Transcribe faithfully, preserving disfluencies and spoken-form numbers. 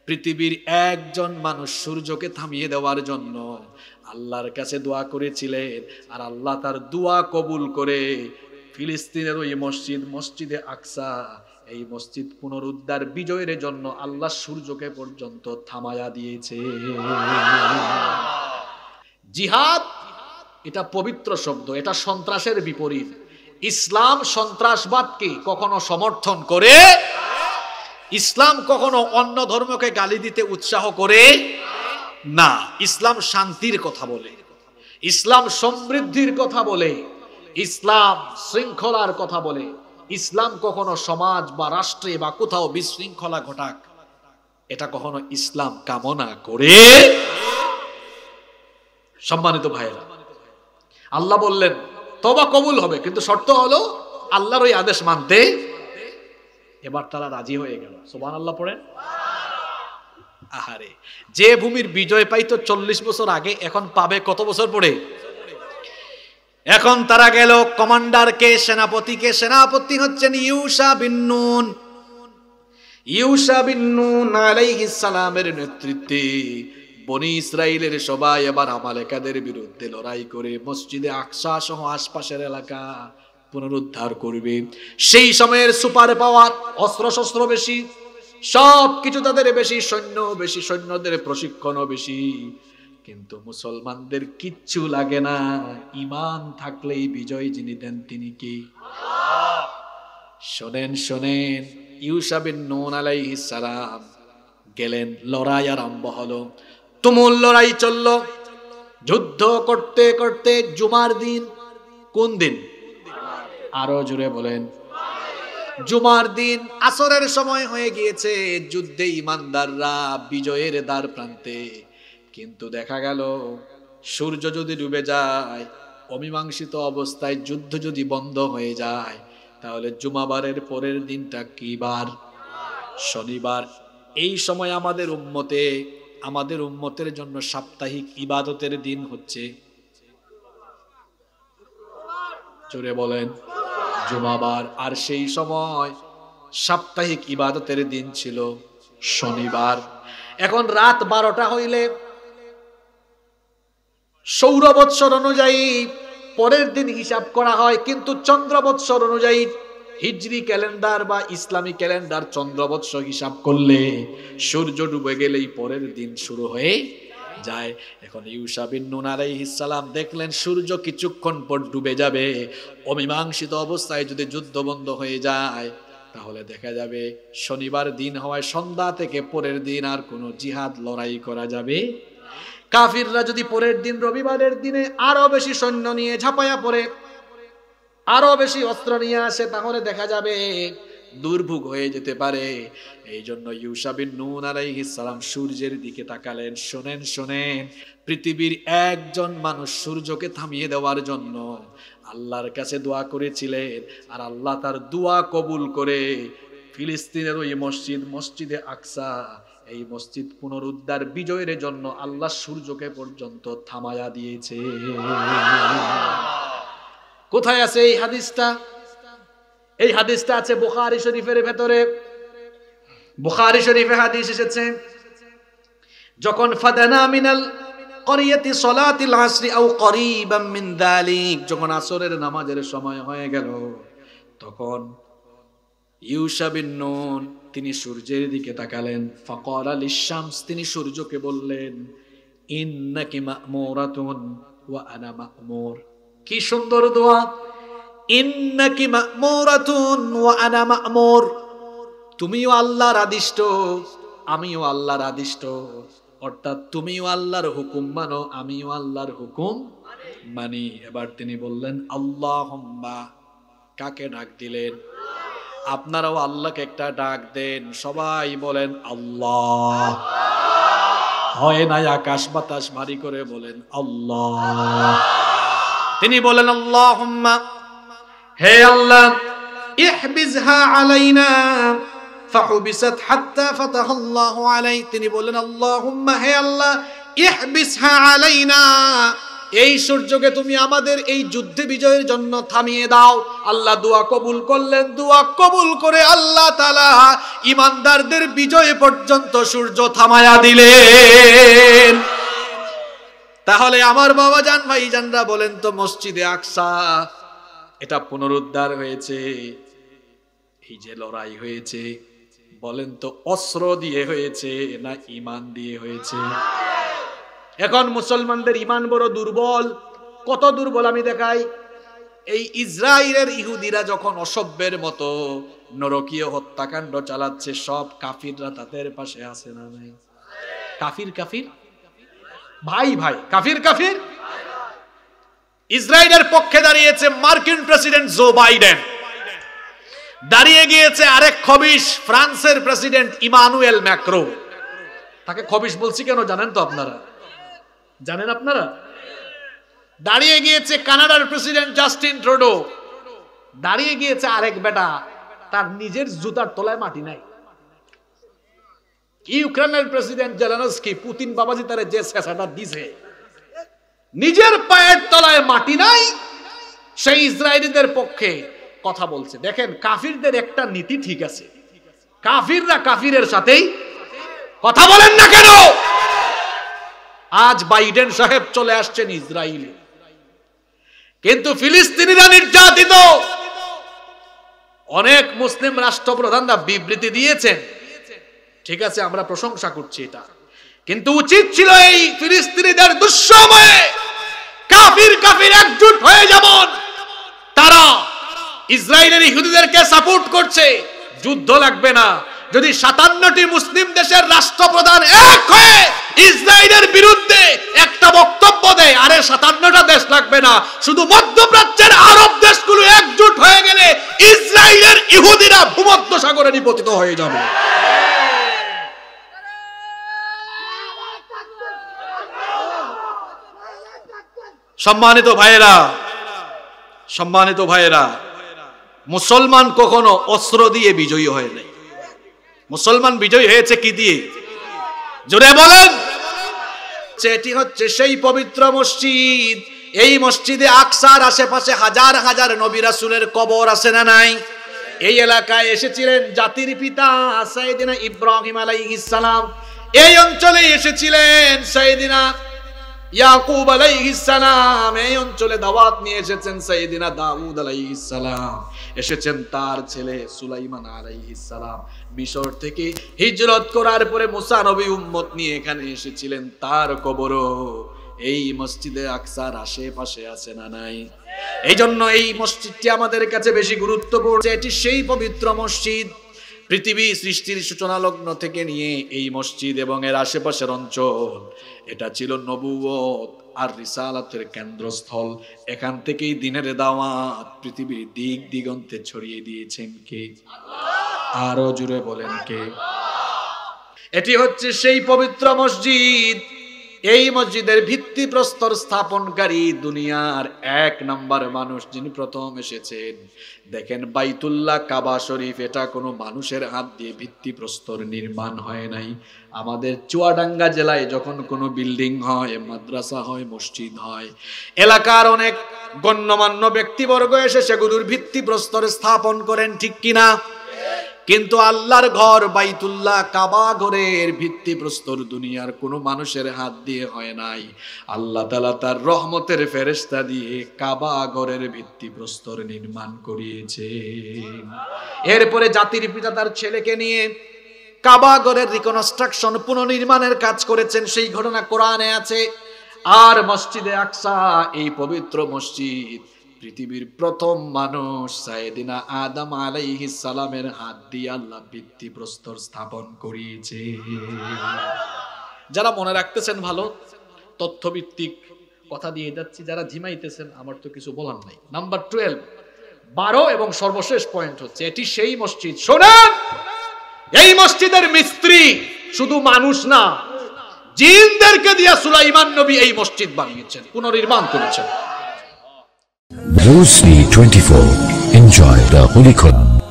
পৃথিবীর একজন মানুষ সূর্যকে থামিয়ে দেওয়ার জন্য আল্লাহর কাছে দোয়া করেছিলেন, আর আল্লাহ তার দোয়া কবুল করে ফিলিস্তিনের ওই মসজিদ মসজিদে আকসা, এই মসজিদ পুনরুদ্ধার বিজয়ের জন্য আল্লাহ সূর্যকে পর্যন্ত থামায়া দিয়েছে। জিহাদ এটা পবিত্র শব্দ, এটা সন্ত্রাসের বিপরীত। ইসলাম সন্ত্রাসবাদকে কখনো সমর্থন করে, ইসলাম কখনো অন্য ধর্মকে গালি দিতে উৎসাহ করে না। ইসলাম শান্তির কথা বলে, ইসলাম সমৃদ্ধির কথা বলে, ইসলাম শৃঙ্খলার কথা বলে। ইসলাম কখনো সমাজ বা রাষ্ট্রে বা কোথাও বিশৃঙ্খলা ঘটাক, এটা কখনো ইসলাম কামনা করে। সম্মানিত ভাইরা, আল্লাহ বললেন তওবা কবুল হবে, কিন্তু শর্ত হলো আল্লাহর ওই আদেশ মানতে। এবার তারা রাজি হয়ে গেল। সুবহানাল্লাহ পড়েন। আহারে, যে ভূমির বিজয় পাইতো চল্লিশ বছর আগে, এখন পাবে কত বছর পরে? এখন তারা গেল কমান্ডারকে, সেনাপতিকে। সেনাপতি হচ্ছেন ইউশা বিন নুন। ইউশা বিন নুন আলাইহিস সালামের নেতৃত্বে বনি ইসরাইলের সবাই এবার আমালেকাদের বিরুদ্ধে লড়াই করে মসজিদে আকসা সহ আশপাশের এলাকা পুনরুদ্ধার করবে। সেই সময়ের সুপার পাওয়ার, অস্ত্র শস্ত্র বেশি, সব কিছু তাদের বেশি, সৈন্য বেশি, সৈন্যদের প্রশিক্ষণও বেশি, কিন্তু মুসলমানদের কিচ্ছু লাগে না। ঈমান থাকলেই বিজয় যিনি দেন তিনি কি? শোনেন শোনেন, ইউশা বিন নুন আলাইহিস সালাম গেলেন, লড়াই আরম্ভ হলো, তুমুল লড়াই চলল। যুদ্ধ করতে করতে জুমার দিন, কোন দিন? আরো জোরে বলেন। জুমার দিন আসরের সময় হয়ে গিয়েছে। যুদ্ধে ইমানদাররা বিজয়ের দ্বার প্রান্তে, কিন্তু দেখা গেল সূর্য যদি ডুবে যায়, অমীমাংসিত অবস্থায় যুদ্ধ যদি বন্ধ হয়ে যায়, তাহলে জুমাবারের পরের দিনটা কি বার? শনিবার। এই সময় আমাদের উম্মতে, আমাদের উম্মতের জন্য সাপ্তাহিক ইবাদতের দিন হচ্ছে, জোরে বলেন, জুমাবার। আর সেই সময় সাপ্তাহিক ইবাদতের দিন ছিল শনিবার। এখন রাত বারোটা হইলে সৌর বৎসর অনুযায়ী পরের দিন হিসাব করা হয়, কিন্তু চন্দ্র বৎসর অনুযায়ী হিজরি ক্যালেন্ডার বা ইসলামী ক্যালেন্ডার চন্দ্র বৎসর হিসাব করলে সূর্য ডুবে গেলেই পরের দিন শুরু হয়ে যায়। এখন ইউশা বিন নুন আলাইহিস সালাম দেখলেন সূর্য কিছুক্ষণ পর ডুবে যাবে। অমীমাংসিত অবস্থায় যদি যুদ্ধ বন্ধ হয়ে যায়, তাহলে দেখা যাবে শনিবার দিন হওয়ায় সন্ধ্যা থেকে পরের দিন আর কোনো জিহাদ লড়াই করা যাবে। কাফিররা যদি পরের দিন রবিবারের দিনে আরো বেশি সৈন্য নিয়ে ঝাঁপায়া পড়ে, আরো বেশি অস্ত্র নিয়ে আসে, তাহলে দেখা যাবে দুর্ভোগ হয়ে যেতে পারে। এই জন্য ইউশা বিন নুন আলাইহিস সালাম সূর্যের দিকে তাকালেন। শোনেন শোনেন, পৃথিবীর একজন মানুষ সূর্যকে থামিয়ে দেওয়ার জন্য আল্লাহর কাছে দোয়া করেছিলেন, আর আল্লাহ তার দোয়া কবুল করে ফিলিস্তিনের ওই মসজিদ মসজিদে আকসা, এই মসজিদ পুনরুদ্ধার বিজয়ের জন্য আল্লাহ সূর্যকে পর্যন্ত থামায়া দিয়েছে। কোথায় আছে এই হাদিসটা? এই হাদিসটা আছে বুখারী শরীফের ভেতরে। বুখারী শরীফে হাদিস এসেছে, যখন ফাদানা মিনাল করিয়াতি সলাতিল আসরি আও করিবাম মিন যালিক, যখন আসরের নামাজের সময় হয়ে গেল, তখন ইউশা বিন নুন তিনি সূর্যের দিকে তাকালেন। ফাকালা লিশ-শামস, তিনি সূর্যকে বললেন, ইন্নাকি মা'মুরাতুন ওয়া আনা মা'মুর। কি সুন্দর দোয়া! ইন্নাকি মা'মুরাতুন ওয়া আনা মা'মুর, তুমিও আল্লাহর আদিষ্ট, আমিও আল্লাহর আদিষ্ট। অর্থাৎ তুমিও আল্লাহর হুকুম মানো, আমিও আল্লাহর হুকুম মানি। এবার তিনি বললেন আল্লাহুম্মা, কাকে ডাক দিলেন? আপনারাও আল্লাহকে একটা ডাক দেন, সবাই বলেন আল্লাহ। হয় না আকাশ বাতাস ভারী করে বলেন আল্লাহ। তিনি বলেন আল্লাহুম্মা, হে আল্লাহ, ইহবিজহা আলাইনা ফাহুবিসাত হাত্তা ফাতাহাল্লাহু আলাই। তিনি বলেন আল্লাহুম্মা, হে আল্লাহ, ইহবিসহা আলাইনা, এই সূর্যকে তুমি আমাদের এই যুদ্ধে বিজয়ের জন্য থামিয়ে দাও। আল্লাহ দোয়া কবুল করলেন। দোয়া কবুল করে আল্লাহ তাআলা ঈমানদারদের বিজয় পর্যন্ত সূর্য থামায়া দিলেন। তাহলে আমার বাবা জান ভাই জানরা বলেন তো, মসজিদে আকসা এটা পুনরুদ্ধার হয়েছে, এই যে লড়াই হয়েছে, বলেন তো অস্ত্র দিয়ে হয়েছে না ঈমান দিয়ে হয়েছে? এখন মুসলমানদের ঈমান বড় দুর্বল। কত দুর্বল আমি দেখাই। এই ইসরায়েলের ইহুদিরা যখন অসভ্যের মতো নরকীয় হত্যাকাণ্ড চালাচ্ছে, সব কাফিররা তাদের পাশে আছে না নাই? কাফির কাফির ভাই ভাই, কাফির কাফির। ইসরায়েলের পক্ষে দাঁড়িয়েছে মার্কিন প্রেসিডেন্ট জো বাইডেন, দাঁড়িয়ে গিয়েছে আরেক খবিশ ফ্রান্সের প্রেসিডেন্ট ইমানুয়েল ম্যাক্রো। তাকে খবিশ বলছি কেন জানেন তো আপনারা? জানেন আপনারা? দাঁড়িয়ে গিয়েছে কানাডার প্রেসিডেন্ট জাস্টিন ট্রুডো, দাঁড়িয়ে গিয়েছে আরেক বেটা, তার নিজের জুতার তলায় মাটি নাই। ইউক্রেনের প্রেসিডেন্ট জেলেনস্কি, পুতিন বাবাজি তারে যে শেষাটা দিছে, নিজের পায়ের তলায় মাটি নাই, সেই ইসরায়েলিদের পক্ষে কথা বলছে। দেখেন কাফিরদের একটা নীতি ঠিক আছে, কাফিররা কাফিরের সাথেই কথা বলেন না কেন? আজ বাইডেন সাহেব চলে আসছেন ইসরায়েলে, কিন্তু ফিলিস্তিনিরা নির্যাতিত। অনেক মুসলিম রাষ্ট্রপ্রধানরা বিবৃতি দিয়েছেন, ঠিক আছে, আমরা প্রশংসা করছি এটা, কিন্তু উচিত ছিল এই ফিলিস্তিনিদের দুঃসময়ে কাফির কাফির একজোট হয়ে যেমন তারা ইসরায়েলের ইহুদিদেরকে সাপোর্ট করছে, যুদ্ধ লাগবে না। যদি সাতান্নটি মুসলিম দেশের রাষ্ট্রপ্রধান এক হয়ে ইসরায়েলের বিরুদ্ধে একটা বক্তব্য দেয়, আরে সাতান্নটা দেশ লাগবে না, শুধু মধ্যপ্রাচ্যের আরব দেশগুলো একজোট হয়ে গেলে ইসরায়েলের ইহুদিরা ভূমধ্য সাগরে নিপতিত হয়ে যাবে। সম্মানিত ভাইয়েরা, সম্মানিত ভাইয়েরা, মুসলমান কখনো অস্ত্র দিয়ে বিজয়ী হয় নাই। মুসলমান বিজয়ী হয়েছে কি দিয়ে? জোরে বলেন। এটি হচ্ছে সেই পবিত্র মসজিদ। এই মসজিদে আকসার আশেপাশে হাজার হাজার নবী রাসূলের কবর আছে না নাই? এই এলাকায় এসেছিলেন জাতির পিতা সাইয়েদিনা ইব্রাহিম আলাইহিস সালাম, এই অঞ্চলে এসেছিলেন সাইয়েদিনা ইয়াকুব আলাইহিস সালাম, এই অঞ্চলে দাওয়াত নিয়ে এসেছেন সাইয়েদিনা দাউদ আলাইহিস সালাম, এসেছেন তার ছেলে সুলাইমান আলাইহিস সালাম। মিশর থেকে হিজরত করার পরে মুসা নবী উম্মত নিয়ে এখানে এসেছিলেন, তার কবরও এই মসজিদে আকসার আশেপাশে আছে না নাই? এই জন্য এই মসজিদটি আমাদের কাছে বেশি গুরুত্বপূর্ণ। এটি সেই পবিত্র মসজিদ, পৃথিবী সৃষ্টির সূচনা লগ্ন থেকে নিয়ে এই মসজিদ এবং এর আশেপাশের অঞ্চল, এটা ছিল নবুয়ত আর রিসালাতের কেন্দ্রস্থল। এখান থেকেই দিনের দাওয়াত পৃথিবীর দিক দিগন্তে ছড়িয়ে দিয়েছেন কে? আরো জুড়ে বলেন কে? এটি হচ্ছে সেই পবিত্র মসজিদ। এই মসজিদের ভিত্তি প্রস্তর স্থাপনকারী দুনিয়ার এক নাম্বার মানুষ যিনি প্রথম এসেছেন। দেখেন বাইতুল্লাহ কাবা শরীফ, এটা কোনো মানুষের হাত দিয়ে ভিত্তি প্রস্তর নির্মাণ হয় নাই। আমাদের চুয়াডাঙ্গা জেলায় যখন কোনো বিল্ডিং হয়, মাদ্রাসা হয়, মসজিদ হয়, এলাকার অনেক গণ্যমান্য ব্যক্তিবর্গ এসে সেগুলোর ভিত্তি প্রস্তর স্থাপন করেন, ঠিক কিনা? কিন্তু আল্লাহর ঘর বাইতুল্লাহ কাবা ঘরের ভিত্তি প্রস্তর দুনিয়ার কোনো মানুষের হাত দিয়ে হয় নাই। আল্লাহ তাআলা তার রহমতের ফেরেশতা দিয়ে কাবা ঘরের ভিত্তি প্রস্তর নির্মাণ করিয়েছেন। এরপরে জাতির পিতা তার ছেলেকে নিয়ে কাবা ঘরের রিকনস্ট্রাকশন, পুনর্নির্মাণের কাজ করেছেন, সেই ঘটনা কোরআনে আছে। আর মসজিদে আকসা, এই পবিত্র মসজিদ, পৃথিবীর প্রথম মানুষ সাইয়েদিনা আদম আলাইহিস সালামের হাত দিয়ে আল্লাহ ভিত্তি প্রস্তর স্থাপন করিয়েছে। যারা মনে রাখতেছেন ভালো, তথ্যভিত্তিক কথা দিয়ে যাচ্ছি, যারা ঝিমাইতেছেন আমার তো কিছু বলার নাই। নাম্বার টুয়েলভ, বারো এবং সর্বশেষ পয়েন্ট হচ্ছে এটি সেই মসজিদ। শোনেন, এই মসজিদের মিস্ত্রি শুধু মানুষ না, জিনদেরকে দিয়ে সুলাইমান নবী এই মসজিদ বানিয়েছেন, পুনর্নির্মাণ করেছেন। Blue Sea twenty-four. Enjoy the Holy Quran.